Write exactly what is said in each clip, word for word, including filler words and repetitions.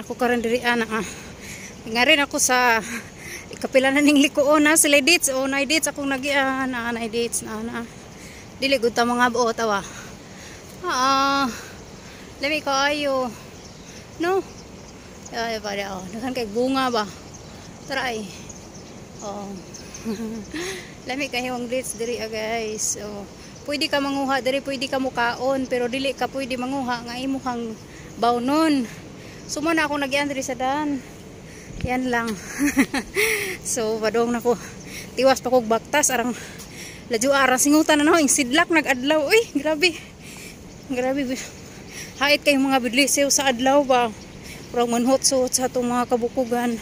Ako karon diri ana ah. Nga rin ako sa kapila na ning likuon na sila dates o na dates akong nagian na na dates na na. Dili gud ta mga buot awa. Ah. Lami ko ayo. No. Ay para oh, dagan kay bunga ba. Tara ay. Oh. Lami kayo ang dates diri ah, guys. Oh. Pwede ka manguha diri, pwede ka mukaon pero dili ka pwede manguha nga imo kang bawnon. Sumo na ako nagian diri sa daan. Yan lang. So padong nako. Tiwas pa kog baktas arang ladyo arang singutan na no ing sidlak nag-adlaw. Uy, grabe. Grabe. Hait kay mga bidlisew sa adlaw ba. Pero manhot suot sa atong mga kabukugan.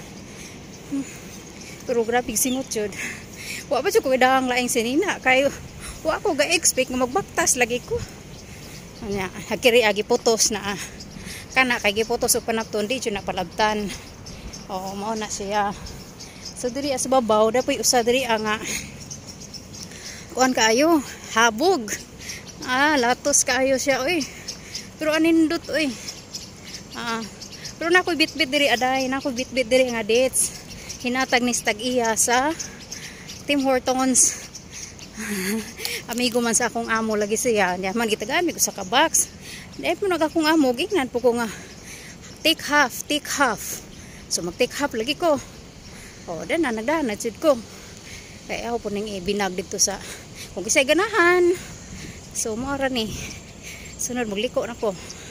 Pero grabe singot jud. Wa pa jud ko dahang laing sinina kay wa ko ga-expect nga magbaktas lagi ko. Anya, hakiri agi putos na ah. Kana kay giputos og panapton di jud na palabtan. Oh, mao na siya. So diri sa babaw dapoy usa diri nga kuan kaayo, habog. Ah, latos kaayo siya oy. Pero anindot oy. Ah, pero nako bitbit diri aday, nako bitbit diri nga dates. Hinatag ni stag iya sa Tim Hortons. Amigo man sa akong amo lagi siya. Nya man gitagami ko sa ka-box. Dahil po nag akong amo, gingnan po ko nga take half, take half. So mag-take half lagi ko. O, dan na nagdahan, nadsud ko. Kaya ako po nang ibinag dito sa kung kisay ganahan. So, mara ni. Sunod, magliko na ko.